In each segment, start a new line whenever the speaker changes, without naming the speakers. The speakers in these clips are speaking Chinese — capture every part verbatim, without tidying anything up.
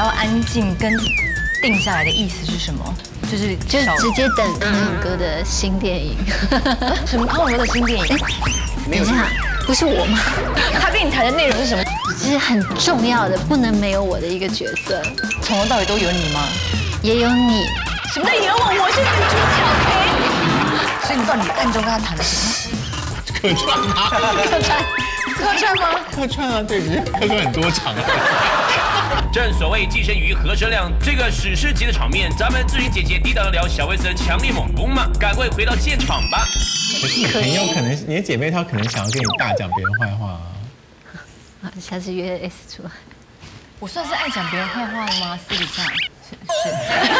要安静跟定下来的意思是什么？就是
就直接等康永哥的新电影。
什么康永哥的新电影？
等一下，不是我吗？
他跟你谈的内容是什么？
这是很重要的，不能没有我的一个角色。
从头到尾都有你吗？
也有你。
什么叫也有我？我是女主角哎。所以你到底暗中跟他谈的什么？
客串吗？
客串？客串吗？
客串啊，对，只是客串很多场。
正所谓寄生于何生亮，这个史诗级的场面，咱们志玲姐姐抵挡得了小 S 的强烈猛攻吗？赶快回到现场吧。
可是你朋友可能，你的姐妹她可能想要跟你大讲别人坏话啊。
好，下次约 S 出来。
我算是爱讲别人坏话的吗？私底下是是。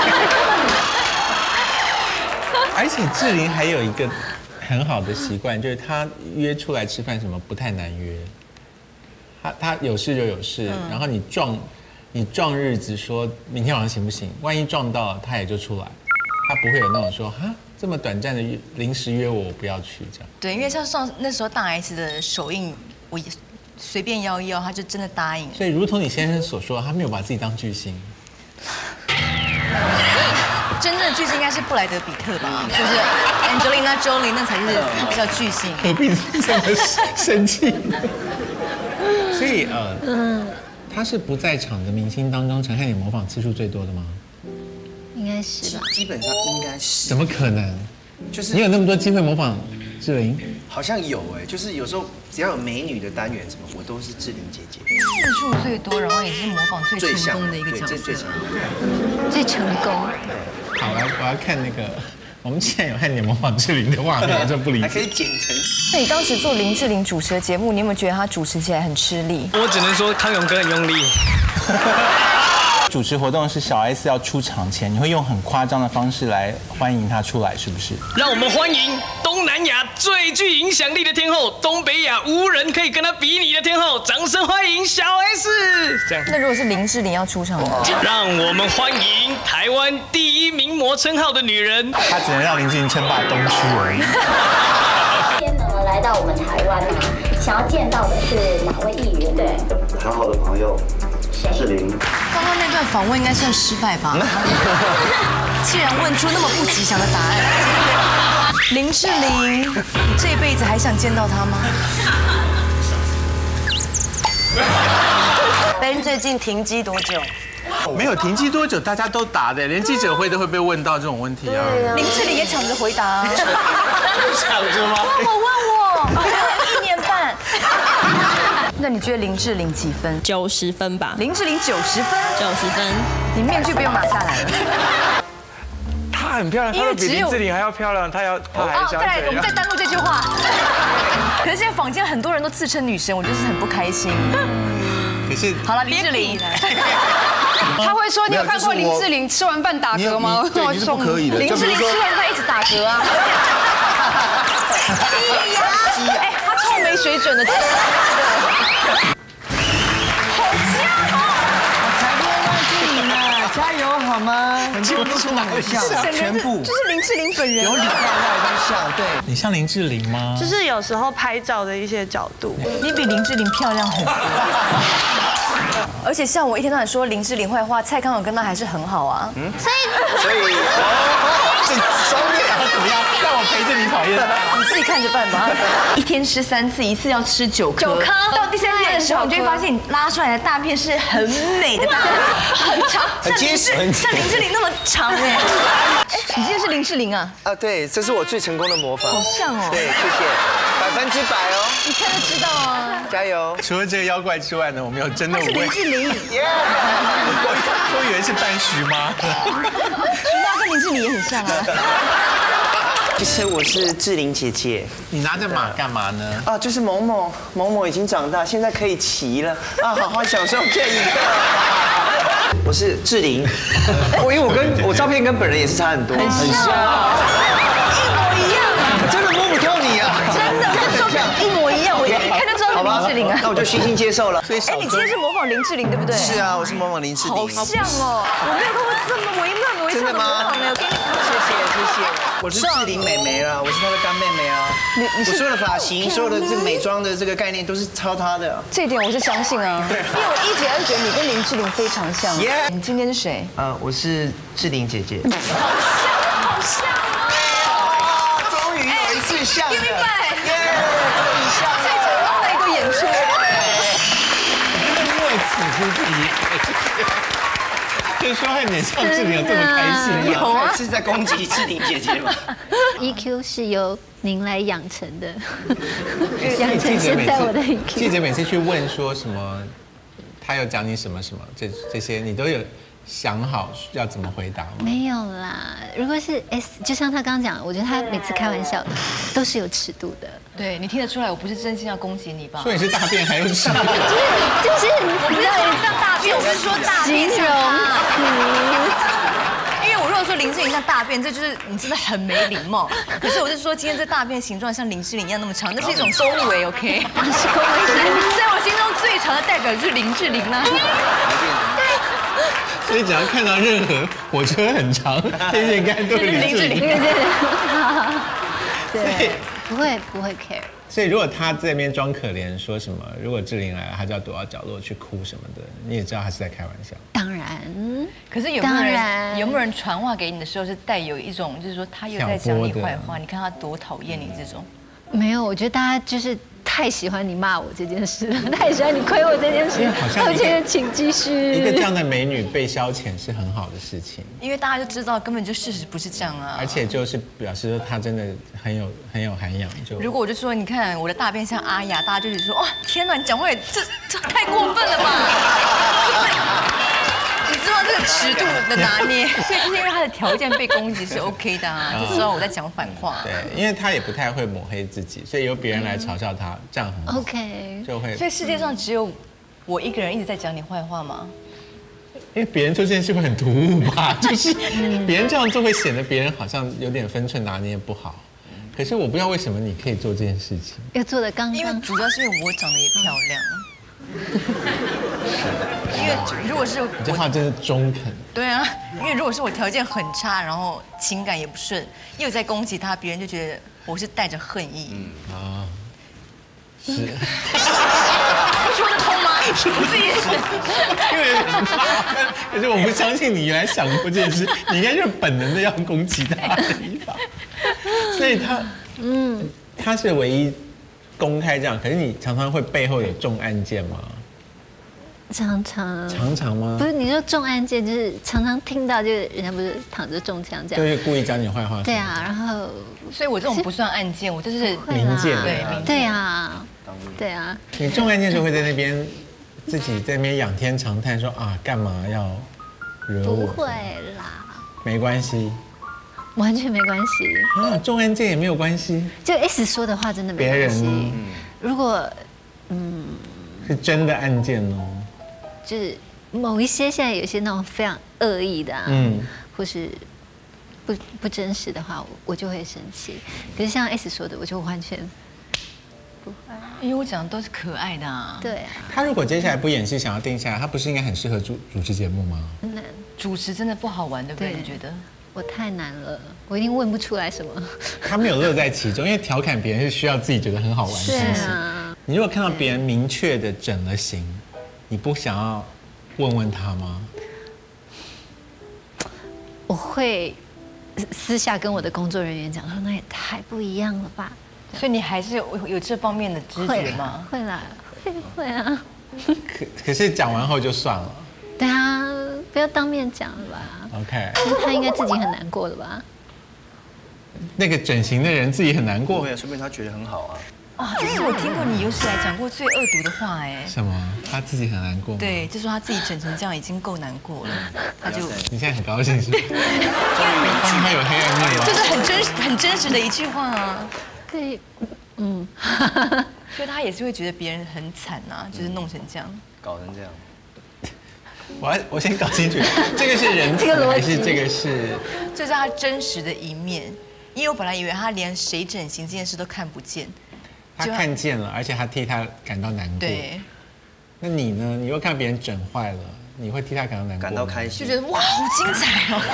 而且志玲还有一个很好的习惯，就是她约出来吃饭什么不太难约。她她有事就有事，嗯、然后你撞你撞日子说明天晚上行不行？万一撞到了，她也就出来，她不会有那种说哈这么短暂的临时约我，我不要去这样。
对，因为像上那时候大 S 的首映，我也随便邀一邀，她就真的答应了。
所以如同你先生所说，他没有把自己当巨星。
真正的巨星应该是布莱德比特吧，就是 Angelina Jolie 那才是叫巨星。
何必这么生气？所以呃，嗯，他是不在场的明星当中，陈汉典模仿次数最多的吗？
应该是吧。
基本上应该是。
怎么可能？
就是
你有那么多机会模仿志玲？
好像有哎，就是有时候只要有美女的单元什么，我都是志玲姐姐。
次数最多，然后也是模仿最成功的一个角色。
最成功。
最成功。
好，我要我要看那个，我们既然有汉典模仿志玲的画面，我真不理解。
还可以剪成。
那你当时做林志玲主持的节目，你有没有觉得她主持起来很吃力？
我只能说康永哥很用力。
主持活动是小 S 要出场前，你会用很夸张的方式来欢迎她出来，是不是？
让我们欢迎东南亚最具影响力的天后，东北亚无人可以跟她比拟的天后，掌声欢迎小 S！ 这样。
那如果是林志玲要出场呢？
让我们欢迎台湾第一名模称号的女人。
她只能让林志玲称霸东区而已。
今天呢，来到我们台湾啊，想要见到的是哪位艺人？对，
很好的朋友。志玲，
刚刚那段访问应该算失败吧？既然问出那么不吉祥的答案，林志玲，你这辈子还想见到她吗？Ben最近停机多久？
没有停机多久，大家都答的，连记者会都会被问到这种问题啊。
林志玲也抢着回答啊。
抢着吗？
问我问我，一年半。那你觉得林志玲几分？
九十分吧。
林志玲九十分，
九十分。
你面具不用拿下来了。
她很漂亮，她比林志玲还要漂亮，她要她还想怎样？
再来，我们再单录这句话。可是现在坊间很多人都自称女神，我就是很不开心。
可是
好了，林志玲。
他会说你有看过林志玲吃完饭打嗝吗？
对，你是不可以的。
林志玲吃完饭一直打嗝啊。哎，她超没水准的。
加油好吗？全部出哪个像？全部
就是林志玲本人，
有里外外都像。对，
你像林志玲吗？
就是有时候拍照的一些角度，
你比林志玲漂亮很多。而且像我一天到晚说林志玲坏话，蔡康永跟她还是很好啊。嗯，所以
所以
这双面要怎么样？让我陪着你讨厌她。
你自己看着办吧。一天吃三次，一次要吃九颗。九颗。到第三天的时候，你就会发现你拉出来的大便是很美的大便，很长，
很结实，
像林志玲那么长哎。你今天是林志玲啊？
啊，对，这是我最成功的模仿。
好像哦。
对，谢谢，百分之百哦。
一看就知道啊。
加油！
除了这个妖怪之外呢，我们有真的五位。
林志玲。
我我以为是半徐妈。
徐妈跟林志玲也很像啊。
其实我是志玲姐姐。
你拿着马干嘛呢？
啊，就是某某某某已经长大，现在可以骑了啊，好好享受这一刻。我是志玲，我因为我跟我照片跟本人也是差很多，
很像，一模一样，
真的摸不透你啊，
真的跟照片一模一样，我一看就知道
好吧，
林志玲啊
那我就虚心接受了。所以
哎，你今天是模仿林志玲对不对？
是啊，我是模仿林志玲。
好像哦，我没有看过这么微妙、微妙的模仿没有，给你
谢谢谢谢。我是志玲妹妹啦，我是她的干妹妹啊。
你你
我所有的发型、所有的这个美妆的这个概念都是抄她的。
这一点我是相信啊，因为我一直就觉得你跟林志玲非常像。你今天是谁？
呃，我是志玲姐姐。
好像，好像哦！
终于有一次像了，
耶！
终于像了。
最重要的一个演出。
因为此出彼有。可以说话你像志玲有这么开心吗？
有啊，
是在攻击志玲姐姐吗
？E Q 是由您来养成的，养成现在我的 E Q。
记者每次去问说什么，他有讲你什么什么，这这些你都有想好要怎么回答吗？
没有啦，如果是 S， 就像他刚刚讲，我觉得他每次开玩笑都是有尺度的。
对你听得出来，我不是真心要攻击你吧？
说你是大便还有尺度？
就是
我不是说你像大便，我是说大便像他。因为我如果说林志玲像大便，这就是你真的很没礼貌。可是我是说，今天这大便形状像林志玲一样那么长，那是一种恭维 ，OK？ 在我心中最长的代表就是林志玲啦。
所以只要看到任何火车很长，这些应该都是林志玲。
对，不会不会 care。
所以如果他在那边装可怜，说什么如果志玲来了，他就要躲到角落去哭什么的，你也知道他是在开玩笑。
当然，
可是有没有人有没有人传话给你的时候是带有一种就是说他又在讲你坏话，你看他多讨厌你这种？
没有，我觉得大家就是太喜欢你骂我这件事了，太喜欢你亏我这件事，我觉得请继续。
一个这样的美女被消遣是很好的事情，
因为大家就知道根本就事实不是这样啊。
而且就是表示说她真的很有很有涵养。就
如果我就说你看我的大便像阿雅，大家就觉得说哇天哪，你讲话也这这太过分了吧？你知道这个尺度的拿捏，所以就是因为他的条件被攻击是 OK 的啊，就知道我在讲反话。
对，因为他也不太会抹黑自己，所以由别人来嘲笑他，这样很好。
OK，
就会。
所以世界上只有我一个人一直在讲你坏话吗？
因为别人做这件事会很突兀吧，就是别人这样做会显得别人好像有点分寸拿捏不好。可是我不知道为什么你可以做这件事情，
要做的刚刚。
因为主要是因为我长得也漂亮。因为如果是我
你这话真是中肯。
对啊，因为如果是我条件很差，然后情感也不顺，又在攻击他，别人就觉得我是带着恨意。嗯啊，是。说得通吗？我自己也是。因
为，可是我不相信你原来想过这件事，你应该就是本能的要攻击他的地方。所以他，嗯，他是唯一公开这样，可是你常常会背后有重案件吗？
常常
常常吗？
不是，你说重案件就是常常听到，就是人家不是躺着中枪这样，
就是故意讲你坏话。
对啊，然后，
所以我这种不算案件，我就是
民间。
对
对啊，对啊。
你重案件时候会在那边自己在那边仰天长叹说啊，干嘛要惹我？
不会啦，
没关系，
完全没关系
啊，重案件也没有关系。
就 S 说的话真的没关系。
别人
如果嗯
是真的案件哦。
就是某一些现在有一些那种非常恶意的啊，嗯，或是不不真实的话，我我就会生气。可是像 S 说的，我就完全不会，
因为我讲的都是可爱的啊。
对啊。
他如果接下来不演戏，想要定下来，他不是应该很适合主主持节目吗？
很难，
主持真的不好玩，对不对？你觉得？
我太难了，我一定问不出来什么。
他没有乐在其中，因为调侃别人是需要自己觉得很好玩的事情。是啊。你如果看到别人明确的整了形，你不想要问问他吗？
我会私下跟我的工作人员讲说，那也太不一样了吧。
所以你还是有有这方面的知觉吗？
会啦，会会啊。
可可是讲完后就算了。
对啊，不要当面讲了吧。
OK。
他应该自己很难过了吧？
那个整形的人自己很难过。
对啊，说不定他觉得很好啊。
啊，这是我听过你有史以来讲过最恶毒的话哎。
什么？他自己很难过吗？
对，就说他自己整成这样已经够难过了，他就。
你现在很高兴是不是？终于他有黑暗面了。
就是很真很真实的一句话啊。
对，嗯。
所以他也是会觉得别人很惨啊，就是弄成这样，
搞成这样。
我要我先搞清楚，这个是人词还是这个是？
这是他真实的一面。因为我本来以为他连谁整形这件事都看不见，
他看见了，而且他替他感到难过。
对。
那你呢？你又看别人整坏了，你会替他感到难过？
感到开心，
就觉得哇，好精彩哦！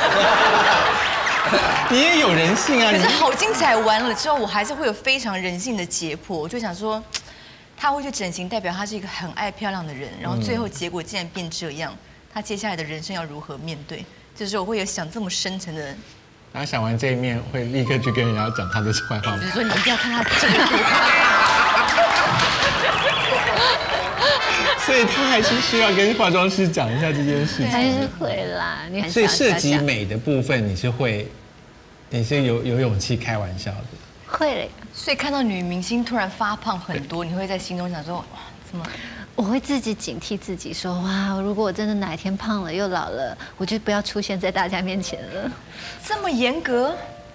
你也有人性啊！
可是好精彩，完了之后我还是会有非常人性的解剖。我就想说，他会去整形，代表他是一个很爱漂亮的人，然后最后结果竟然变这样，他接下来的人生要如何面对？就是我会有想这么深层的。
然后想完这一面，会立刻去跟人家讲他的坏话。
比如说，你一定要看他真的。
所以他还是需要跟化妆师讲一下这件事情。
还是会啦，你
所以涉及美的部分，你是会，你是有有勇气开玩笑的。
会嘞。
所以看到女明星突然发胖很多，你会在心中想说，哇，怎么？
我会自己警惕自己说，哇，如果我真的哪一天胖了又老了，我就不要出现在大家面前了。
这么严格？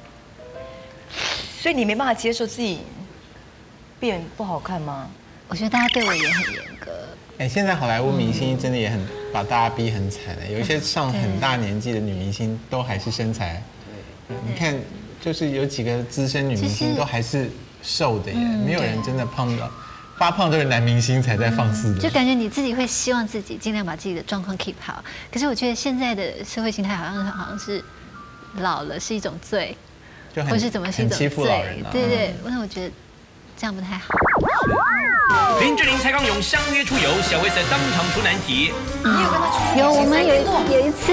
所以你没办法接受自己变不好看吗？
我觉得大家对我也很严格。
哎，现在好莱坞明星真的也很把大家逼很惨的，有一些上很大年纪的女明星都还是身材，你看，就是有几个资深女明星都还是瘦的耶，没有人真的胖的，发胖都是男明星才在放肆的。
就感觉你自己会希望自己尽量把自己的状况 keep 好，可是我觉得现在的社会形态好像好像是老了是一种罪，或是怎么是一种罪，对对，那我觉得这样不太好。
林志玲、蔡康永相约出游，小 S 当场出难题。
你有跟他出去？
有，我们有有一次。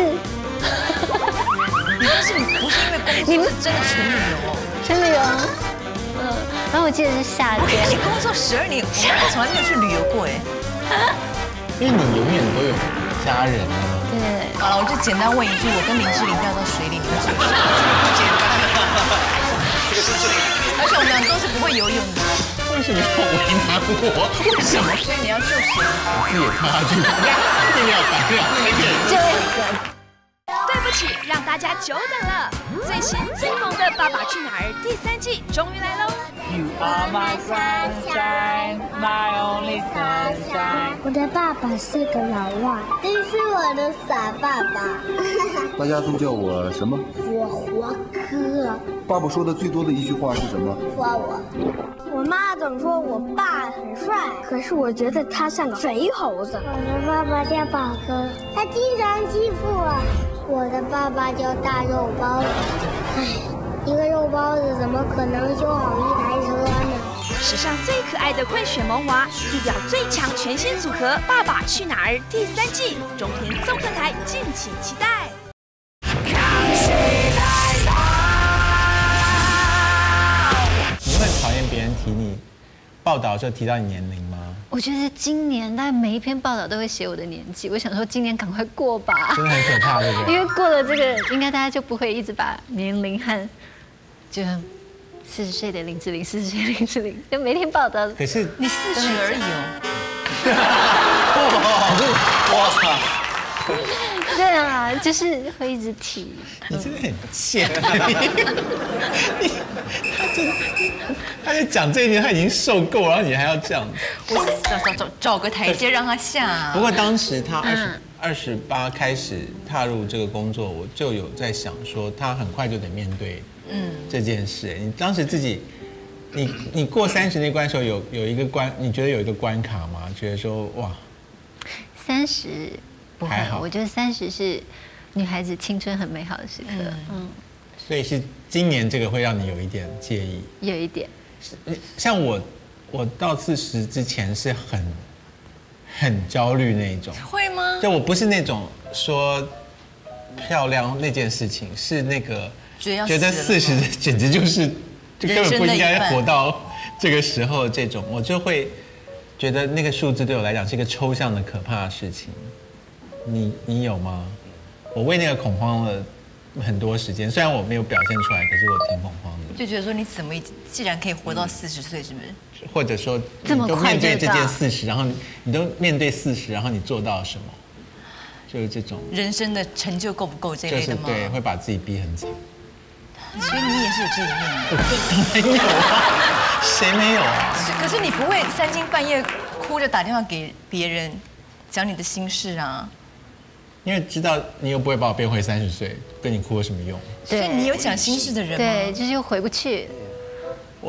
你但是你不是因为工作，你们是真的纯旅游哦，
纯旅游。嗯，然后我记得是夏天。
你工作十二年，我从来没有去旅游过哎。
因为你永远都有家人啊。
对。
好了，我就简单问一句，我跟林志玲掉到水里，你们是不是？简单。这个是最。而且我们俩都是不会游泳的。
为什么要为难我？为什么？
所以你要救谁？
我自己也跳下去，一定要反两个人。
这个。
对不起，让大家久等了。最新最猛的《爸爸去哪儿》第三季终于来喽
！You are my sunshine, my only sunshine。
我的爸爸是个老外，你是我的傻爸爸。
大家都叫我什么？
我活科。
爸爸说的最多的一句话是什么？
夸我。我妈总说我爸很帅，可是我觉得他像个肥猴子。我的爸爸叫宝哥，他经常欺负我。我的爸爸叫大肉包子，唉，一个肉包子怎么可能修好一台车呢？
史上最可爱的混血萌娃，地表最强全新组合《爸爸去哪儿》第三季，中天综合台敬请期待。
你会讨厌别人提你报道的时候提到你年龄吗？
我觉得今年大概每一篇报道都会写我的年纪，我想说今年赶快过吧，
真的很可怕，对不对？
因为过了这个，应该大家就不会一直把年龄和就四十岁的林志玲，四十岁的林志玲，就每天报道。
可是
你四十而已
哦。哇塞！
对啊，就是会一直提。
你真的很贱。你他真的，他在讲这一年他已经受够，然后你还要这样。
我找找找找个台阶让他下。
不过当时他二十二十八开始踏入这个工作，我就有在想说，他很快就得面对嗯这件事。你当时自己，你你过三十那关的时候有有一个关，你觉得有一个关卡吗？觉得说哇，
三十。还好，我觉得三十是女孩子青春很美好的时刻。嗯，嗯
所以是今年这个会让你有一点介意，
有一点。
像我，我到四十之前是很很焦虑那种。
会吗？
就我不是那种说漂亮那件事情，是那个觉得四十简直就是就根本不应该活到这个时候这种，我就会觉得那个数字对我来讲是一个抽象的可怕的事情。你你有吗？我为那个恐慌了很多时间，虽然我没有表现出来，可是我挺恐慌的。
就觉得说你怎么既然可以活到四十岁，是不是？
或者说你都面对这件四十，然后你都面对四十，然后你做到了什么？就是这种
人生的成就够不够这类的吗？
对，会把自己逼很惨。
所以你也是有这一面的。
没有啊，谁没有啊？
可是你不会三更半夜哭着打电话给别人讲你的心事啊？
因为知道你又不会把我变回三十岁，跟你哭有什么用？
所以你有讲心事的人吗？
对，就是又回不去。
我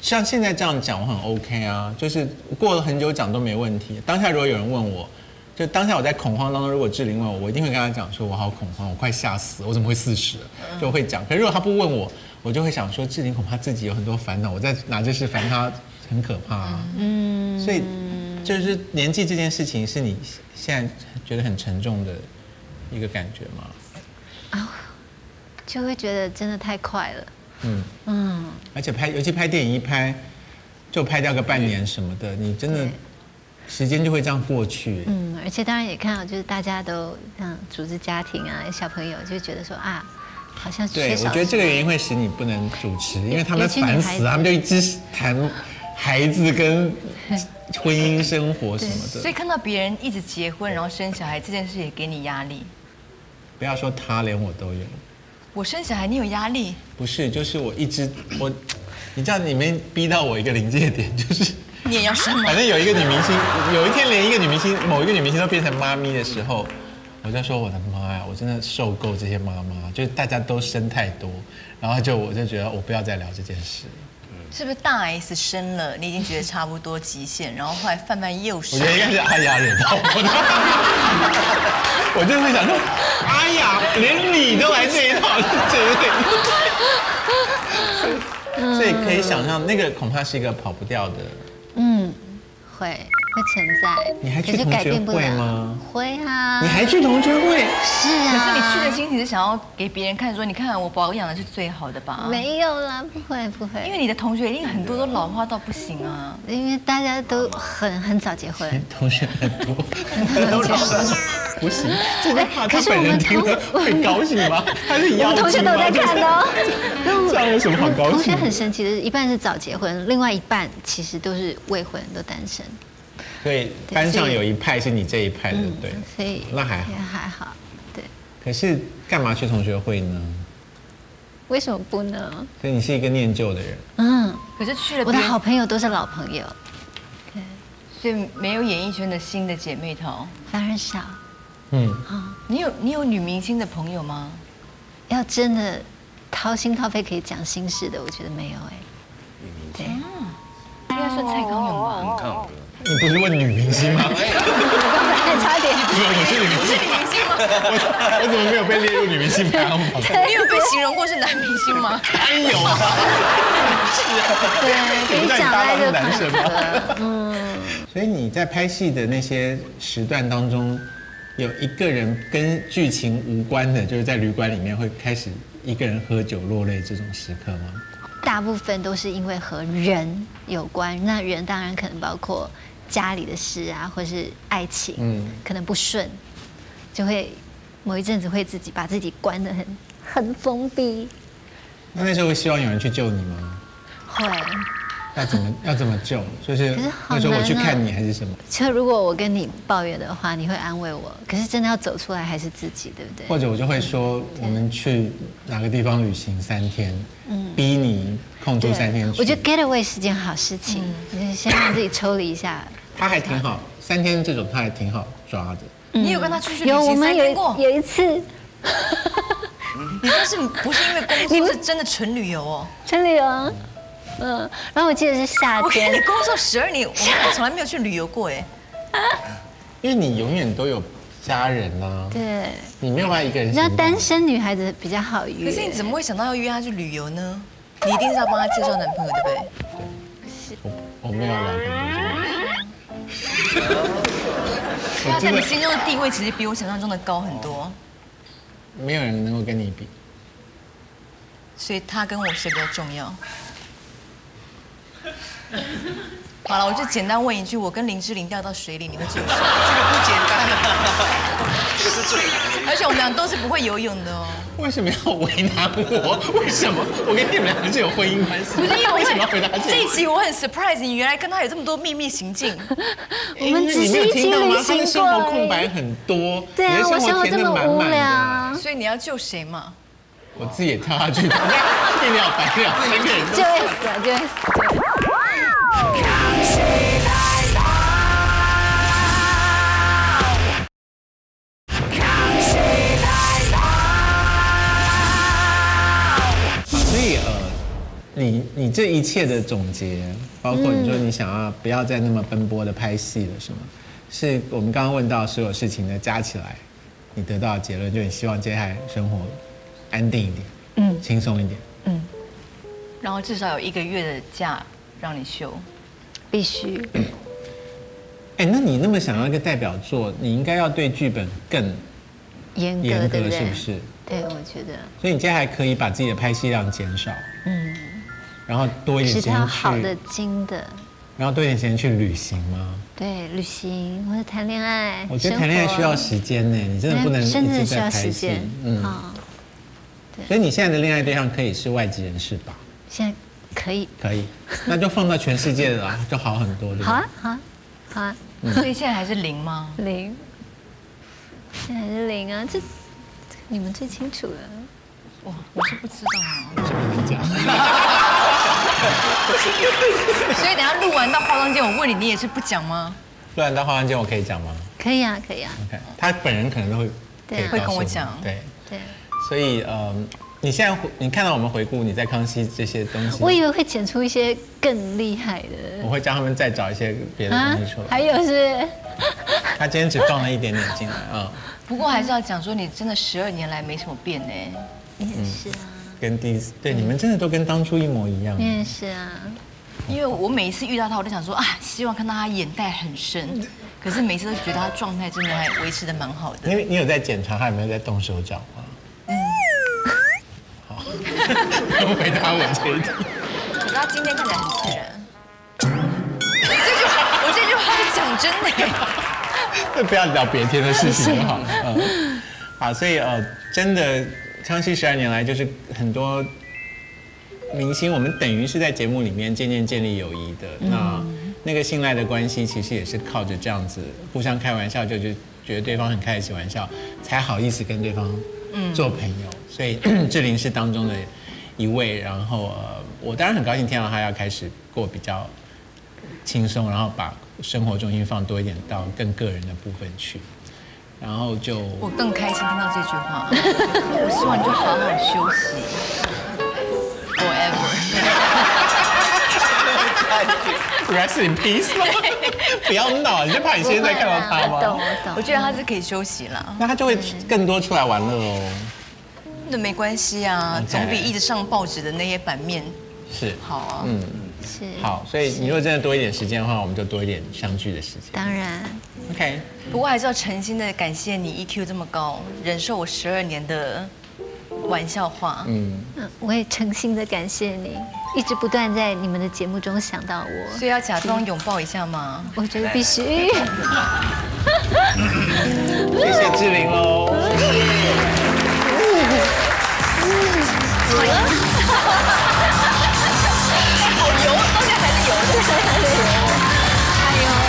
像现在这样讲，我很 OK 啊，就是过了很久讲都没问题。当下如果有人问我，就当下我在恐慌当中，如果志玲问我，我一定会跟他讲说，我好恐慌，我快吓死了，我怎么会四十了？就会讲。可是如果他不问我，我就会想说，志玲恐怕自己有很多烦恼，我在拿这事烦他，很可怕啊。嗯，所以就是年纪这件事情，是你现在觉得很沉重的一个感觉吗？
啊，就会觉得真的太快了。嗯
嗯，而且拍，尤其拍电影一拍，就拍掉个半年什么的，你真的时间就会这样过去。
嗯，而且当然也看到，就是大家都像组织家庭啊，小朋友就觉得说啊，好像缺少。
对，我觉得这个原因会使你不能主持，因为他们烦死，他们就一直谈孩子跟婚姻生活什么的。
所以看到别人一直结婚然后生小孩这件事也给你压力。
不要说他，连我都有。
我生小孩，你有压力？
不是，就是我一直我，你知道你们逼到我一个临界点，就是
你也要生吗？
反正有一个女明星，有一天连一个女明星，某一个女明星都变成妈咪的时候，我就说我的妈呀，我真的受够这些妈妈，就是大家都生太多，然后就我就觉得我不要再聊这件事。
是不是大 S 生了，你已经觉得差不多极限，然后后来范范又生？
我觉得应该是阿雅惹到我的。我就会想说，阿雅连你都来这一套，这所以可以想象，那个恐怕是一个跑不掉的。
嗯，会会存在。
你还去同学会吗？
会啊。
你还去同学会？
是啊。
可是你去的心情是想要给别人看，说你看我保养的是最好的吧？
没有啦，不会不会。
因为你的同学一定很多都老化到不行啊。
因为大家都很很早结婚。
同学很多，都老了。不行，这个话他本人听了会高兴吗？他是妖精吗？
同学都在看哦。
这样有什么好高兴？
同学很神奇的是，一半是早结婚，另外一半其实都是未婚，都单身。
所以班上有一派是你这一派的，对。
所以
那还好，
还好，对。
可是干嘛去同学会呢？
为什么不呢？
所以你是一个念旧的人。
嗯。
可是去了，
我的好朋友都是老朋友。
对。所以没有演艺圈的新的姐妹淘，
反而少。
嗯，
你有你有女明星的朋友吗？
要真的掏心掏肺可以讲心事的，我觉得没有哎。
女明
星，
应该算蔡康永吧？
你不是问女明星吗？
差点。
我是女明星吗？我我怎么没有被列入女明星排行榜？
你有被形容过是男明星吗？
哎有啊。
对，跟你讲那个男神吗？
嗯。所以你在拍戏的那些时段当中。有一个人跟剧情无关的，就是在旅馆里面会开始一个人喝酒落泪这种时刻吗？
大部分都是因为和人有关，那人当然可能包括家里的事啊，或是爱情，嗯，可能不顺，就会某一阵子会自己把自己关得很很封闭。
那那时候会希望有人去救你吗？
会。
要怎么要怎么救？就是那时候我去看你还是什么？
就如果我跟你抱怨的话，你会安慰我。可是真的要走出来还是自己，对不对？
或者我就会说，我们去哪个地方旅行三天，嗯，逼你空出三天去。
我觉得 get away 是件好事情，就是先让自己抽离一下。
他还挺好，三天这种他还挺好抓的。
你有跟他出去旅
有，我
行
们
三天过？
有一次。
你这是不是因为工作？是真的纯旅游哦？
纯旅游。嗯，然后我记得是夏天。
我你工作十二年，我从来没有去旅游过哎。
因为你永远都有家人啊。
对。
你没有办法一个人。
你知道单身女孩子比较好约。
可是你怎么会想到要约她去旅游呢？你一定是要帮她介绍男朋友，对不对？
是。我我没有聊很多。
他在你心中的地位其实比我想象中的高很多。
没有人能够跟你比。
所以他跟我谁比较重要？好了，我就简单问一句：我跟林志玲掉到水里，你会救谁？这个
不简单啊，这个是最难的。
而且我们俩都是不会游泳的哦。
为什么要为难我？为什么？我跟你们两个是有婚姻关系？
不是因为
为什么要回答
这一集我很 surprise， 你原来跟他有这么多秘密行径。
我们只是一起旅行过。
他的生活空白很多，
对啊，我生活这么无聊。
所以你要救谁嘛？
我自己也跳下去，一秒白两三个人都
就会死了，就会死。
所以呃，你你这一切的总结，包括你说你想要不要再那么奔波的拍戏了，什么？是我们刚刚问到所有事情的加起来，你得到的结论就你希望接下来生活安定一点，嗯，轻松一点，
嗯，然后至少有一个月的假让你休，
必须。
哎，那你那么想要一个代表作，你应该要对剧本更
严格，
严格
对不对？
是不是？
对，我觉得。
所以你接下来可以把自己的拍戏量减少，嗯，然后多一点时间去
是条好的精的。
然后多一点时间去旅行吗？
对，旅行或者谈恋爱。
我觉得谈恋爱需要时间呢，你真的不能一直在拍戏。
嗯，对。
所以你现在的恋爱对象可以是外籍人士吧？
现在可以。
可以，那就放到全世界的啦，就好很多，对不对？
好啊，好啊，好啊。
所以现在还是零吗？
零。现在还是零啊，这你们最清楚了。
哇，我是不知道啊，
我是不能讲。
所以等下录完到化妆间，我问你，你也是不讲吗？
录完到化妆间，我可以讲吗？
可以啊，可以啊。
OK， 他本人可能都会
对
会跟我讲，
对
对。
所以呃，你现在你看到我们回顾你在康熙这些东西，
我以为会剪出一些更厉害的。
我会叫他们再找一些别的东西出来。
还有是，
他今天只放了一点点进来啊。
不过还是要讲说，你真的十二年来没什么变呢。
你也是啊。
跟第一次，对，你们真的都跟当初一模一样。
你也是啊。
因为我每一次遇到他，我都想说啊，希望看到他眼袋很深。可是每次都觉得他状态真的还维持得蛮好的。
你你有在检查他有没有在动手脚吗？嗯。好。不回答我这一题。
可是他今天看起来很自然。这句我这句话是讲真的。
不要聊别天的事情就好。嗯。好，所以呃，真的。康熙十二年来，就是很多明星，我们等于是在节目里面渐渐建立友谊的。嗯、那那个信赖的关系，其实也是靠着这样子互相开玩笑，就就觉得对方很开得起玩笑，才好意思跟对方做朋友。嗯、所以志玲是当中的一位。然后呃，我当然很高兴听到她要开始过比较轻松，然后把生活重心放多一点到更个人的部分去。然后就
我更开心听到这句话，我希望你就好好休息
，forever。Rest in peace 不要闹，你就怕你现在看到他吗？
懂我懂。
我觉得他是可以休息了，
那他就会更多出来玩乐哦。
那没关系啊，总比一直上报纸的那些版面
是
好啊。
嗯，是
好，所以你如果真的多一点时间的话，我们就多一点相聚的时间。
当然。
OK，
不过还是要诚心的感谢你 E Q 这么高，忍受我十二年的玩笑话。
嗯，我也诚心的感谢你，一直不断在你们的节目中想到我。
所以要假装拥抱一下吗？
我觉得必须。
谢谢志玲喽。谢谢。
好了。好油，到现在还是油的。哎呦。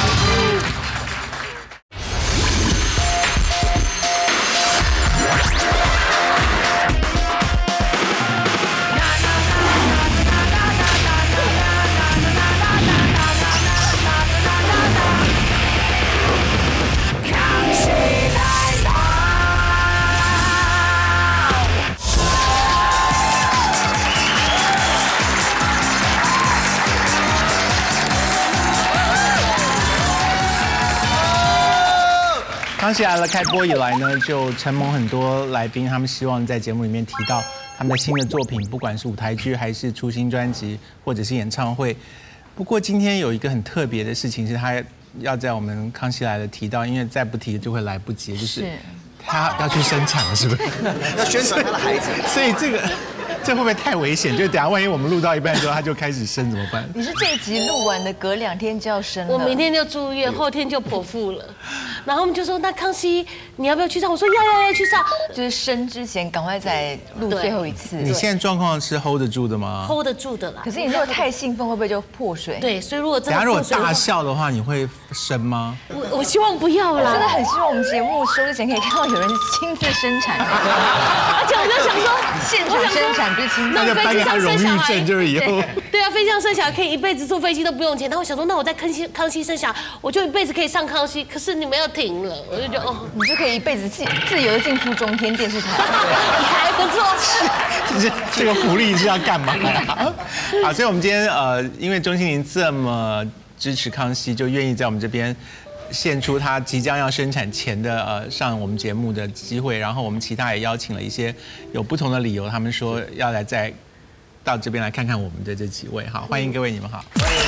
康熙来了开播以来呢，就承蒙很多来宾，他们希望在节目里面提到他们的新的作品，不管是舞台剧还是出新专辑，或者是演唱会。不过今天有一个很特别的事情，是他要在我们康熙来了提到，因为再不提就会来不及，就是他要去生产了，是不是？
要宣传他的孩子，
所以这个。这会不会太危险？就等下万一我们录到一半之后，他就开始生怎么办？
你是这一集录完的，隔两天就要生了。
我明天就住院，后天就剖腹了。然后我们就说，那康熙你要不要去上？我说要要要去上。
就是生之前赶快再录最后一次。
你现在状况是 hold 得住的吗
？hold 得住的啦。
可是你如果太兴奋，会不会就破水？
对，所以如果真的
等下如果大笑的话，你会生吗？
我我我希望不要啦。
真的很希望我们节目收之前可以看到有人亲自生产，
而且我就想说，
现场生产不是亲自，
那就颁给他荣誉证，就是以后。
对啊，飞机上生小孩可以一辈子坐飞机都不用钱。那我想说，那我在康熙康熙生小孩，我就一辈子可以上康熙。可是你们要停了，我就觉得哦，
你就可以一辈子自自由的进出中天电视台，还不错。
这这个福利是要干嘛呀？好，所以我们今天呃，因为钟欣凌这么支持康熙，就愿意在我们这边献出他即将要生产前的呃上我们节目的机会，然后我们其他也邀请了一些有不同的理由，他们说要来再到这边来看看我们的这几位。好，欢迎各位，你们好。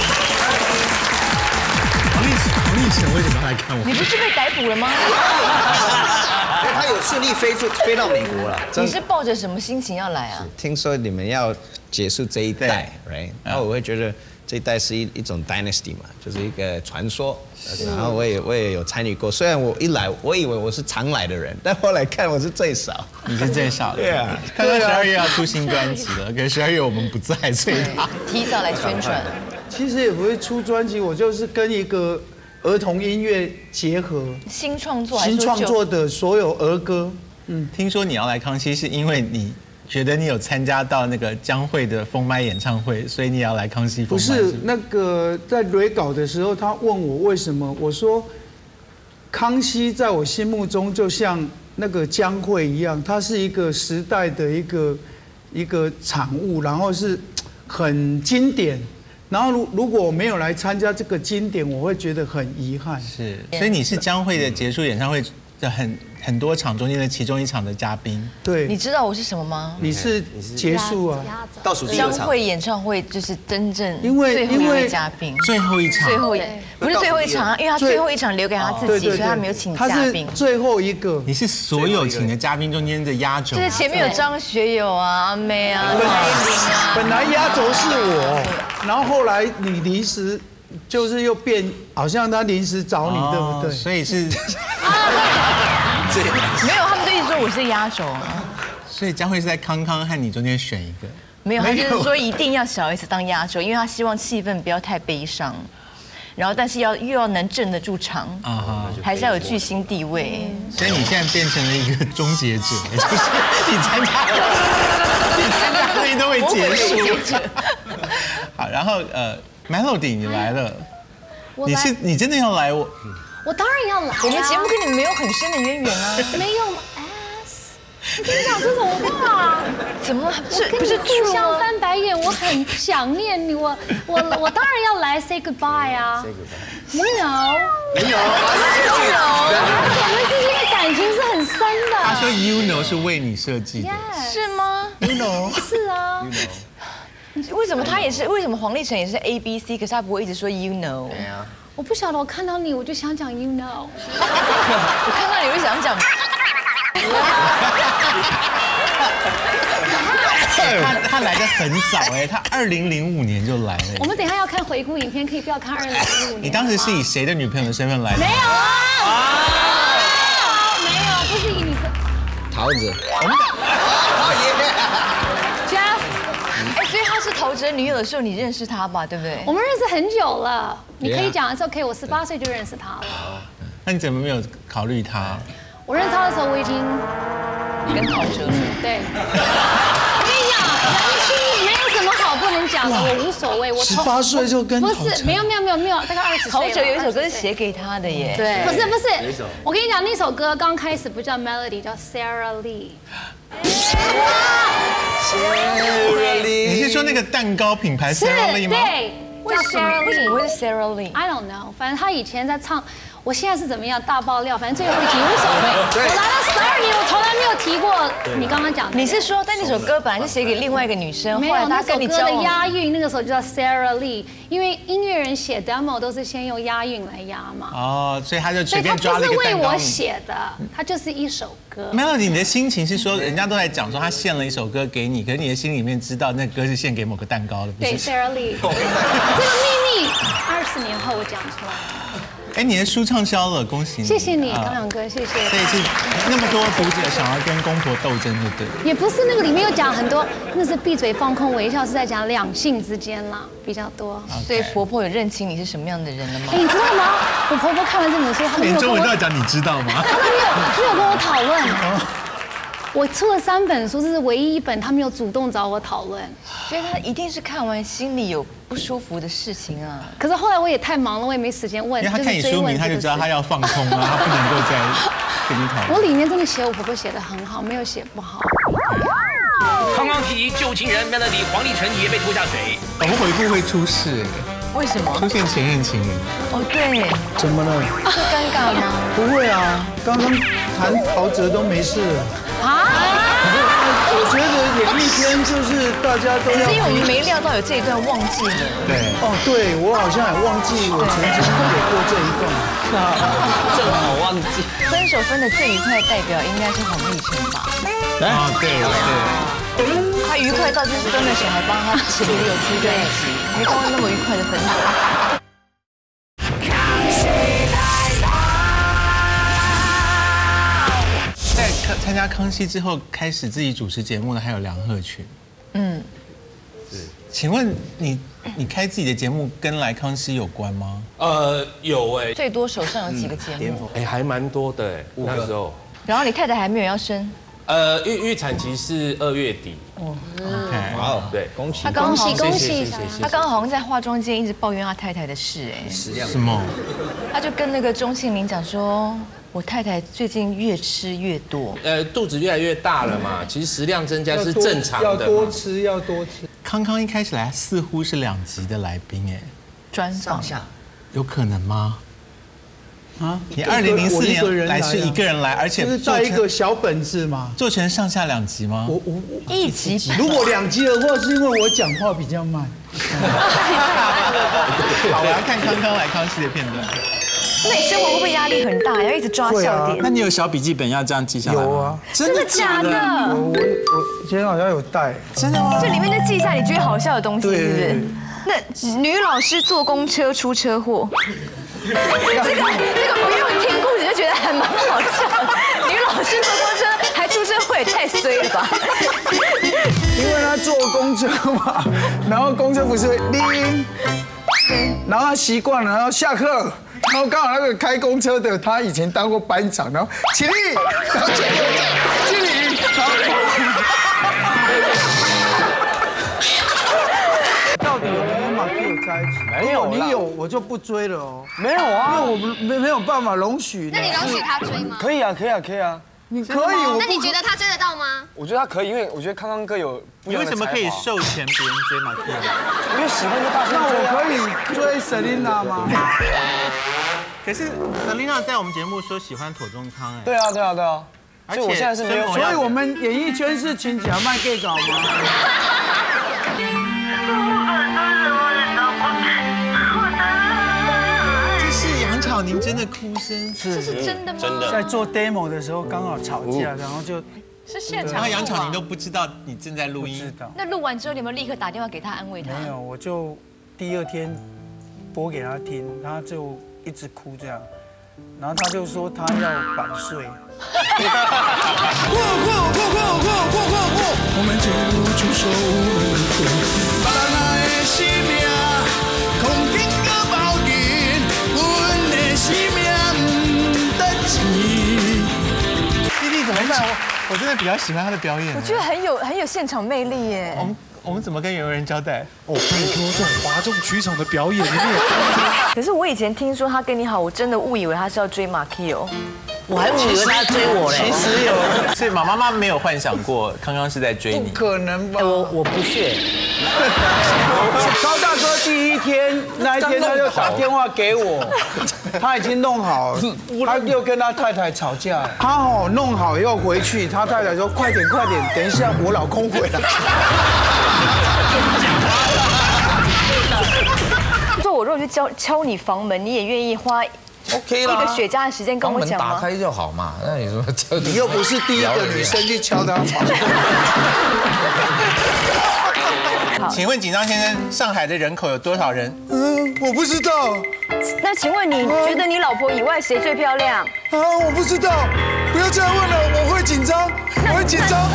黄立黄立成为什么要来看我们？
你不是被逮捕了吗？
他有顺利飞出飞到美国了。
你是抱着什么心情要来啊？
听说你们要结束这一代 ，right？ 然后我会觉得这一代是一一种 dynasty 嘛，就是一个传说。然后我也我也有参与过，虽然我一来我以为我是常来的人，但后来看我是最少。
你是最少的。对啊。看到十二月要出新专辑了，可是十二月我们不在，所以他
提早来宣传。
其实也不会出专辑，我就是跟一个儿童音乐结合，
新创作还是
新创作的所有儿歌。
嗯，听说你要来康熙，是因为你觉得你有参加到那个江蕙的封麦演唱会，所以你也要来康熙封麦。
不是那个在蕊稿的时候，他问我为什么，我说康熙在我心目中就像那个江蕙一样，它是一个时代的一个一个产物，然后是很经典。然后如如果我没有来参加这个经典，我会觉得很遗憾。
是，所以你是江蕙的结束演唱会的很很多场中间的其中一场的嘉宾。
对，
你知道我是什么吗？
你是结束啊，
倒数第二场。
江蕙演唱会就是真正
因为
最后一位嘉宾，
最后一场，
最后一不是最后一场，因为他最后一场留给他自己，所以他没有请嘉宾。
最后一个，
你是所有请的嘉宾中间的压轴。
就是前面有张学友啊、阿妹啊、蔡依林啊。
本来压轴是我，然后后来你临时就是又变，好像他临时找你，对不对？
所以是。
没有，他们就一直说我是压轴啊。
所以江蕙是在康康和你中间选一个。
没有，他就是说一定要小 S 当压轴，因为他希望气氛不要太悲伤，然后但是要又要能镇得住场，啊，还是要有巨星地位。
所以你现在变成了一个终结者，就是你参加，你参加会都会结束。好，然后呃 ，Melody 你来了，你是你真的要来我？
我当然要来。
我们节目跟你没有很深的渊源啊。
没有 S， 你跟你讲这种话，
怎么
是不是互相翻白眼？我很想念你，我我我当然要来 say goodbye 啊。You know，
You know，
我们之间的感情是很深的。
他说 You know 是为你设计的，
是吗
？You know，
是啊。
为什么他也是？为什么黄立成也是 A B C， 可是他不会一直说 You know？
对啊。
我不晓得，我看到你我就想讲 You know，
我看到你我就想讲。
他他来的很早哎，他二零零五年就来了。
我们等一下要看回顾影片，可以不要看二零零五年。
你当时是以谁的女朋友的身份来的？
没有啊，没有，不是以你的。
桃子。
我们。Jeff。
哎，所以他是陶喆女友的时候，你认识他吧？对不对？
我们认识很久了，你可以讲是 OK。我十八岁就认识他了。
那你怎么没有考虑他？
我认识他的时候，我已经
跟陶喆了。
对。我跟你讲，人妻没有什么好不能讲的，我无所谓。我
十八岁就跟
不是没有没有没有没有，大概二十岁。
陶喆有一首歌是写给他的耶。
对，不是不是，我跟你讲，那首歌刚开始不叫 Melody， 叫 Sarah Lee。
你是说那个蛋糕品牌 Sarah Lee 吗？
对，叫 Sarah Lee。
为什么会是 Sarah Lee？I
don't know， 反正他以前在唱。我现在是怎么样大爆料？反正最后一集无所谓。我来了十二年，我从来没有提过你刚刚讲的。
你是说，但那首歌本来是写给另外一个女生，
没有那首歌的押韵，那个时候就叫 Sarah Lee， 因为音乐人写 demo 都是先用押韵来押嘛。
哦，所以他就随便抓了一个
蛋糕。所以他不是为我写的，他就是一首歌。
Melody， 你的心情是说，人家都在讲说他献了一首歌给你，可是你的心里面知道那歌是献给某个蛋糕的，不是？
对 ，Sarah Lee。这个秘密，二十年后我讲出来了。
哎，你的书畅销了，恭喜你！
谢谢你，刚阳哥，谢谢。
所以是那么多读者想要跟公婆斗争，对不对？
也不是，那个里面有讲很多，那是闭嘴放空微笑，是在讲两性之间啦，比较多。
所以婆婆有认清你是什么样的人了吗？
哎，你知道吗？ 我婆婆看完这本书，他们
连
有跟我
中文都要讲，你知道吗？
他们没有，没有跟我讨论。我出了三本书，这是唯一一本他没有主动找我讨论。
所以他一定是看完心里有不舒服的事情啊。
可是后来我也太忙了，我也没时间问。
因为他看你书名，他就知道他要放空了，他不能够再跟你讨论。
我里面真的写我婆婆写的很好，没有写不好。
康康提旧情人 Melody 黄立成也被拖下水。
我们回顾会出事，
为什么？
出现前任情人。
哦，对。
怎么了？
会尴尬吗？
不会啊，刚刚谈陶喆都没事了。
啊？
我觉得演艺圈就是大家都要。
是因为我们没料到有这一段忘记了。
对。哦，对，我好像也忘记我曾经有过这一段。
正好忘记。
分手分的最愉快的代表应该是黄立成吧？
啊，对对。
他愉快到就是跟着小孩帮他前女友出专辑，没看过那么愉快的分手。
在参加康熙之后，开始自己主持节目的还有梁鹤群。嗯，是。请问你你开自己的节目跟来康熙有关吗？
呃，有哎。
最多手上有几个节目？
哎，还蛮多的哎，那时候。
然后你太太还没有要生？
呃，预预产期是二月底。
哦，
哇哦，
对，
恭喜！
他刚好
恭喜！
他刚好好像在化妆间一直抱怨他太太的事，哎，
什么？
他就跟那个钟庆龄讲说，我太太最近越吃越多，
呃，肚子越来越大了嘛，其实食量增加是正常的。
要多吃，要多吃。
康康一开始来似乎是两集的来宾，哎，
专访
下，
有可能吗？
啊！
你二零零四年来是一个人来，而且
就是带一个小本子嘛，
做成上下两集吗？
我我
一集，
如果两集的话，是因为我讲话比较慢。
好，我要看康康来康熙的片段。
那你生活会不会压力很大？要一直抓笑点？
那你有小笔记本要这样记下来吗？
有啊，
真的假的？
我我我今天好像有带，
真的吗？
这里面就记一下你觉得好笑的东西，是不是？那女老师坐公车出车祸。这个这个不用听故事就觉得还蛮好笑的。女老师坐公车还出车祸，也太衰了吧？
因为他坐公车嘛，然后公车不是会铃，然后他习惯了，然后下课，然后刚好那个开公车的他以前当过班长，然后起立，然后起立，起立，然后。到底有没有马跟我在一起？没有，你有我就不追了哦。
没有啊，
因为我没没有办法容许。
那你容许他追吗？
可以啊，可以啊，可以啊。
你可以，
那你觉得他追得到吗？
我觉得他可以，因为我觉得康康哥有。
你为什么可以授权别人追马克？
因为喜欢就大声追。
那我可以追 Selina 吗？
可是 Selina 在我们节目说喜欢妥中康哎。
对啊，对啊，对啊。而且我现在是没有，
所以我们演艺圈是请假卖 gay 稿吗？
杨宁真的哭声，
这是真的吗？
真的，
在做 demo 的时候刚好吵架，然后就，
是现场。
然后杨巧宁都不知道你正在录音。
知道。
那录完之后，你有没有立刻打电话给他安慰他？
没有，我就第二天播给他听，他就一直哭这样，然后他就说他要百岁。过过过过过过过过，我们就出手了。
弟弟怎么办？我我真的比较喜欢他的表演。
我觉得很有很有现场魅力耶。
我们我们怎么跟有人交代？
哦，拜托，这种哗众取宠的表演，你也。
可是我以前听说他跟你好，我真的误以为他是要追马 Kio。
我还误以为他追我嘞。
其实有，所以马妈妈没有幻想过康康是在追你。
不可能吧？
我我不屑。
高大哥第一天那一天他就打电话给我，他已经弄好了，他又跟他太太吵架，他哦弄好又回去，他太太说快点快点，等一下我老公回来。
说我如果去敲敲你房门，你也愿意花
OK 啦，
一个雪茄的时间跟我讲吗？
打开就好嘛。那你说，
你又不是第一个女生去敲他房。
请问紧张先生，上海的人口有多少人？
嗯，我不知道。
那请问你觉得你老婆以外谁最漂亮？
啊，我不知道。不要这样问了，我会紧张，我会紧张。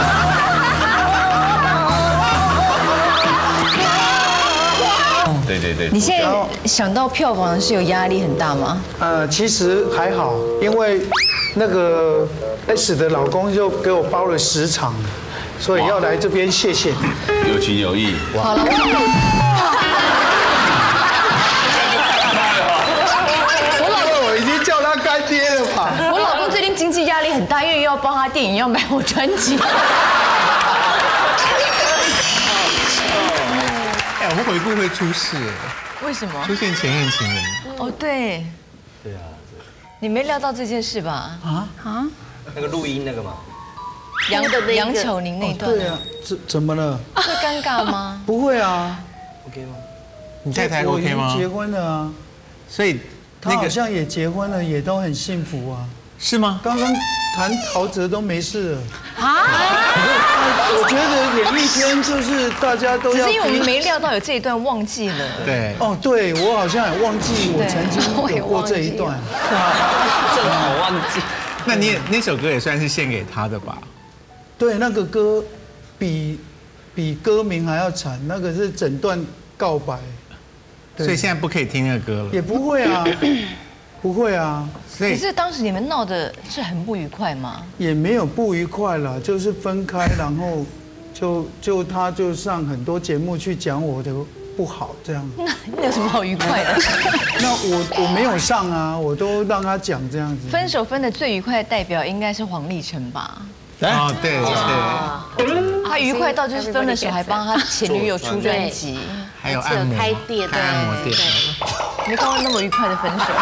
对对对。
你现在想到票房是有压力很大吗？
呃，其实还好，因为那个 S 的老公就给我包了十场，所以要来这边谢谢你。
有情有义。
好了。
我已经叫他干爹了吧？
我老公最近经济压力很大，因为又要帮他电影，要买我专辑。
哎，我们回顾会出事。
为什么？
出现前任情人。
哦，对。
对啊。
你没料到这件事吧？啊
啊！那个录音那个嘛。
杨杨巧玲那段。
对啊，怎怎么了？
会尴尬吗？
不会啊。
OK 吗？
你太太 OK 吗？
结婚了啊。
所以。
他好像也结婚了，也都很幸福啊，
是吗？
刚刚谈陶喆都没事了啊！我觉得演艺圈就是大家都要，
只是因为我们没料到有这一段忘记了。
对，
哦，对我好像也忘记我曾经有过这一段，
正好忘记。
那你也那首歌也算是献给他的吧？
对，那个歌比比歌名还要惨，那个是整段告白。
所以现在不可以听那个歌了，
也不会啊，不会啊。
可是当时你们闹的是很不愉快吗？
也没有不愉快啦，就是分开，然后就就他就上很多节目去讲我的不好这样。
那那有什么好愉快的？
那我我没有上啊，我都让他讲这样子。
分手分的最愉快的代表应该是黄立成吧？
哦，对对。
他愉快到就是分了手还帮他前女友出专辑。
还有按摩，
开店，
开按摩店，
没看过那么愉快的分手。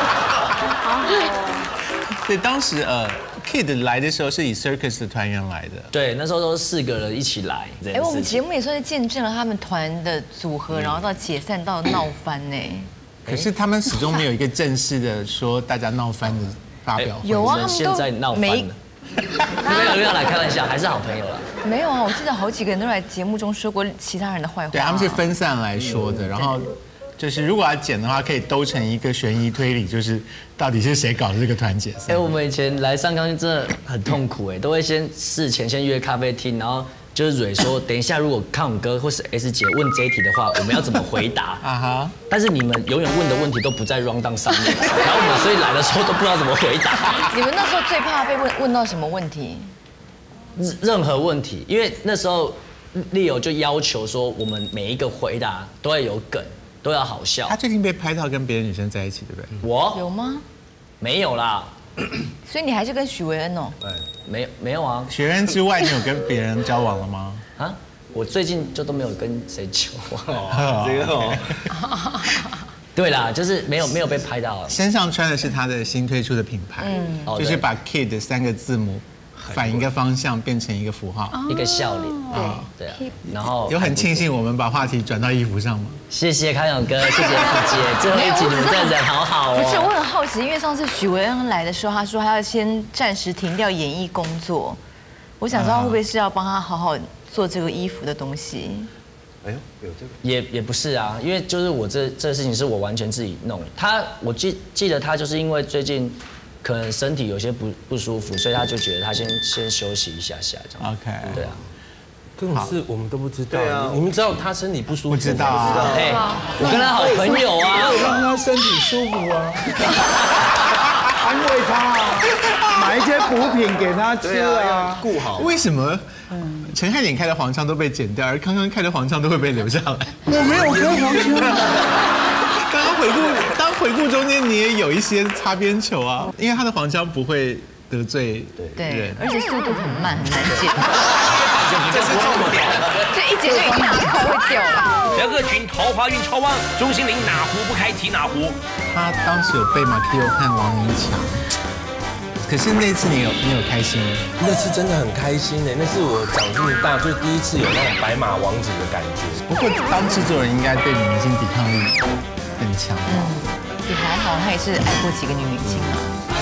对，当时呃 ，Kid 来的时候是以 Circus 的团员来的。
对，那时候都是四个人一起来。
哎，我们节目也算是见证了他们团的组合，然后到解散到闹翻呢。
可是他们始终没有一个正式的说大家闹翻的发表会。
有啊，他们
现在闹翻了。没有，没有来开玩笑，还是好朋友了。
没有啊，我记得好几个人都来节目中说过其他人的坏话。
对，他们是分散来说的，然后就是如果要剪的话，可以兜成一个悬疑推理，就是到底是谁搞的这个团解散。
哎，我们以前来上康熙真的很痛苦哎，都会先事前先约咖啡厅，然后就是蕊说，等一下如果康永哥或是 S 姐问这一题的话，我们要怎么回答啊哈？但是你们永远问的问题都不在 round down 上面，然后我们所以来的时候都不知道怎么回答。
你们那时候最怕被问问到什么问题？
任何问题，因为那时候 Leo 就要求说，我们每一个回答都要有梗，都要好笑。
他最近被拍到跟别的女生在一起，对不对？
我
有吗？
没有啦。
所以你还是跟许维恩哦？
对，没有没有啊。
许维恩之外，你有跟别人交往了吗？
啊，我最近就都没有跟谁交往。
这个哦。
对啦，就是没有没有被拍到。
身上穿的是他的新推出的品牌，嗯，就是把 Kid 的三个字母反一个方向变成一个符号，
一个笑脸。啊，对啊。然后
有很庆幸我们把话题转到衣服上吗？
谢谢康永哥，谢谢傅姐，最后一集你们真的人好好哦。
不是，我很好奇，因为上次许维恩来的时候，他说他要先暂时停掉演艺工作，我想知道会不会是要帮他好好做这个衣服的东西。
哎呦，有这个也也不是啊，因为就是我这这个事情是我完全自己弄。他我记记得他就是因为最近可能身体有些不不舒服，所以他就觉得他先先休息一下下这样。
OK，
对啊，
这种事我们都不知道。啊，你们知道他身体不舒服？
不知道啊。
哎，我跟他好朋友啊，
让他身体舒服啊，安慰他啊，买一些补品给他吃啊，
顾好。为什么？陈汉典开的黄腔都被剪掉，而康康开的黄腔都会被留下来。
我没有开黄腔。
刚刚回顾，当回顾中间你也有一些擦边球啊，因为他的黄腔不会得罪
对，而且速度很慢，很难剪。
这是重点，
这一剪就一大块会掉了。
德克群桃花运超旺，钟欣凌哪壶不开提哪壶。
他当时有被马 Q 和王林强。可是那次你有你有开心吗？
那次真的很开心的，那是我长这么大就第一次有那种白马王子的感觉。
不过当制作人应该对女明星抵抗力很强。
嗯，也还好，他也是爱过几个女明星啊。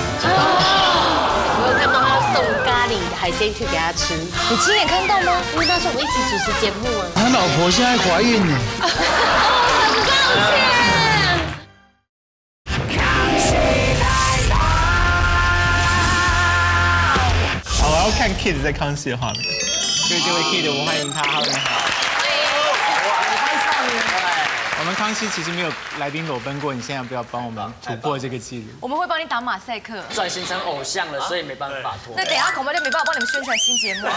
我有看到他送咖喱海鲜去给他吃，
你亲眼看到吗？
因为那时候我们一起主持节目啊。
他老婆现在怀孕了。
很抱歉。
我要看 Kid 在康熙的画面，所以这位 Kid 我们欢迎他，Hello 你好。
欢迎，我爱少女。
我们康熙其实没有来宾裸奔过，你现在不要帮我们突破这个记录。
我们会帮你打马赛克。
转型成偶像了，所以没办法脱。
那等一下恐怕就没办法帮你们宣传新节目。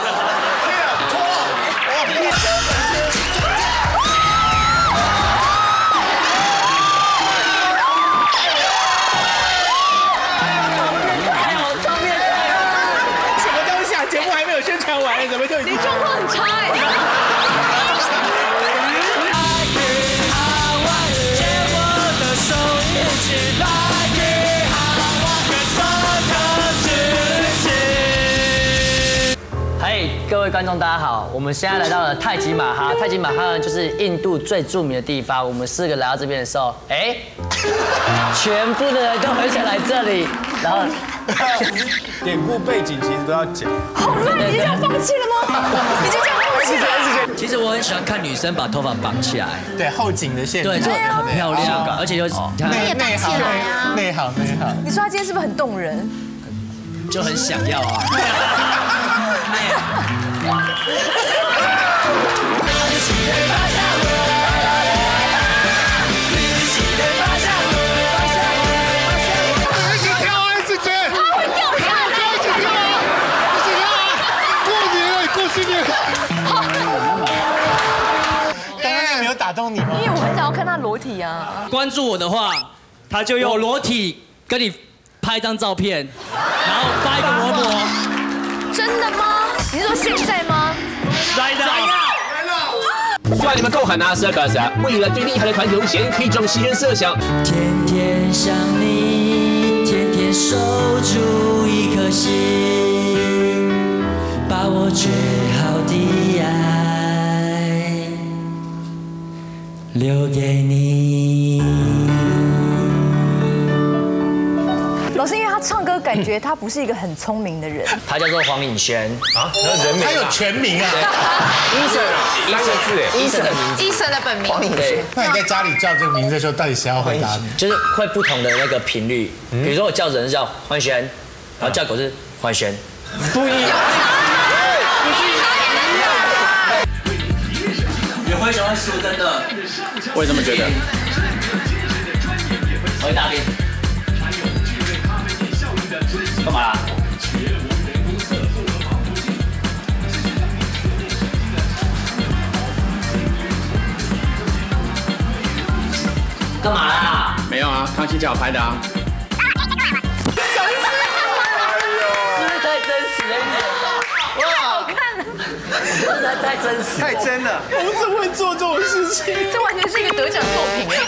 什么东西啊？节目还没有宣传完，怎么就已经？
你状况很差哎。
嗨，各位观众，大家好！我们现在来到了泰姬玛哈。泰姬玛哈呢，就是印度最著名的地方。我们四个来到这边的时候，哎，全部的人都很想来这里。然后，
典故背景其实都要讲。
好乱，你已经这样放弃了吗？已经这样放弃了。
其实我很喜欢看女生把头发绑起来，
对后颈的线，
对，就很漂亮，而且又
内内好内好内好。
你说他今天是不是很动人？
就很想要啊。
打动你吗？
因为我很想要看他裸体啊。
关注我的话，他就用裸体跟你拍张照片，然后发一个薄膜。
真的吗？你是说现在吗？
来的。
算你们够狠啊！十二个十二，为了最厉害的团体红线，可以这种牺牲设想。
天天想你，天天守住一颗心，把我最好的爱。 留给你。
老师，因为他唱歌，感觉他不是一个很聪明的人。
他叫做黄颖轩
啊，人名他有全名啊。
医生啊，三个字哎，
医生的名字，
医生的本名。
黄颖轩。
那你在家里叫这个名字的时候，到底谁要回答你？
就是会不同的那个频率，比如说我叫人是叫欢轩，然后叫狗是欢轩，不一样。 也会喜欢输，真的。
我也这么觉得。
回答你。干嘛啦？干嘛啦？
没有啊，康熙叫我拍的啊。
小医生，
是不是太真实了一点？
太好看了。
实在太真实，
太真了。
我们怎么会做这种事情？
这完全是一个得奖作品哎。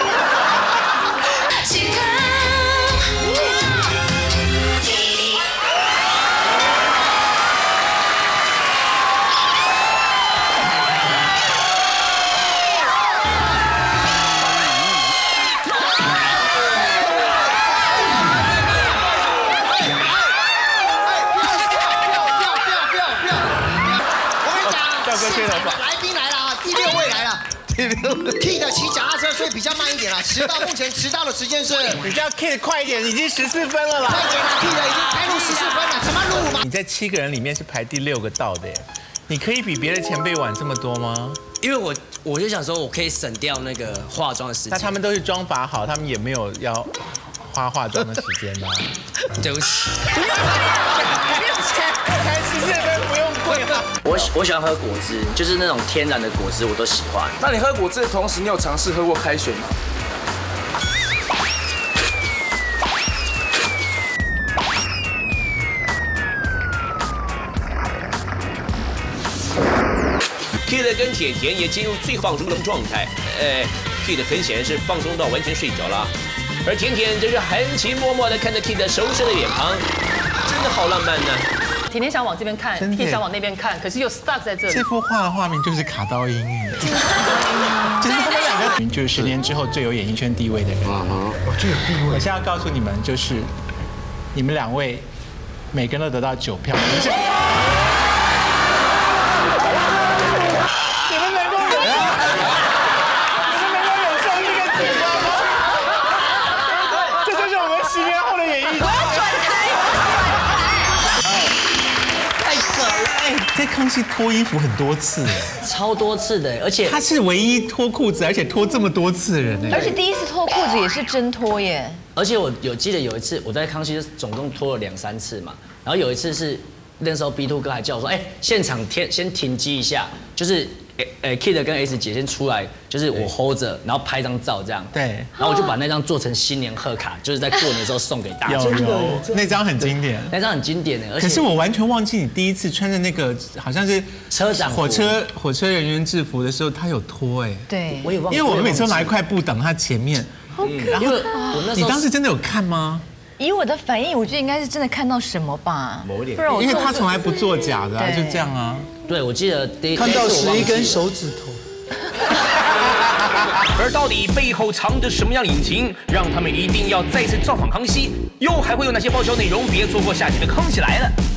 来宾来了啊！第六位来了。Kid 骑脚踏车，所以比较慢一点啦。迟到，目前迟到的时间是。
你叫 Kid 快一点，已经十四分了啦。
快点啦 ，Kid 已经开录十四分了，怎么录嘛？
你在七个人里面是排第六个到的耶，你可以比别的前辈晚这么多吗？
因为我我就想说，我可以省掉那个化妆的时间。
那他们都是妆法好，他们也没有要花化妆的时间呐。
对不起。
不用不用钱，才十四分不用贵了。
我我喜欢喝果汁，就是那种天然的果汁，我都喜欢。
那你喝果汁的同时，你有尝试喝过开水吗？
Kid 跟甜甜也进入最放松的状态，呃 ，Kid 很显然是放松到完全睡着了，而甜甜则是含情脉脉的看着 Kid 熟悉的脸庞，真的好浪漫呢。
甜甜想往这边看 ，Kid 想往那边看，可是又 stuck 在这里。
这幅画的画面就是卡刀音哎，就是他们两个，就是十年之后最有演艺圈地位的人。啊哈，哦，最有地位。我现在要告诉你们，就是你们两位每个人都得到九票。 太可了！
在康熙脱衣服很多次哎，
超多次的，而且
他是唯一脱裤子，而且脱这么多次的人哎。
而且第一次脱裤子也是真脱耶。
而且我有记得有一次我在康熙总共脱了两三次嘛，然后有一次是那时候 B 二 哥还叫我说，哎，现场天先停机一下，就是呃 Kid 跟 S 姐先出来，就是我 hold 着，然后拍张照这样。
对。
然后我就把那张做成新年贺卡，就是在过年的时候送给大家。
有有，那张很经典，
那张很经典的。而且
可是我完全忘记你第一次穿着那个好像是
车长
火车火车人员制服的时候，他有脱哎。
对。
我也忘。
因为我们每次都拿一块布挡他前面。
好可爱。
因为我那时候
你当时真的有看吗？
以我的反应，我觉得应该是真的看到什么吧，
不然因为他从来不作假的啊，就这样啊。
对，我记得第一
看到十一根手指头。
而到底背后藏着什么样的隐情，让他们一定要再次造访康熙？又还会有哪些爆笑内容？别错过下期的《康熙来了》。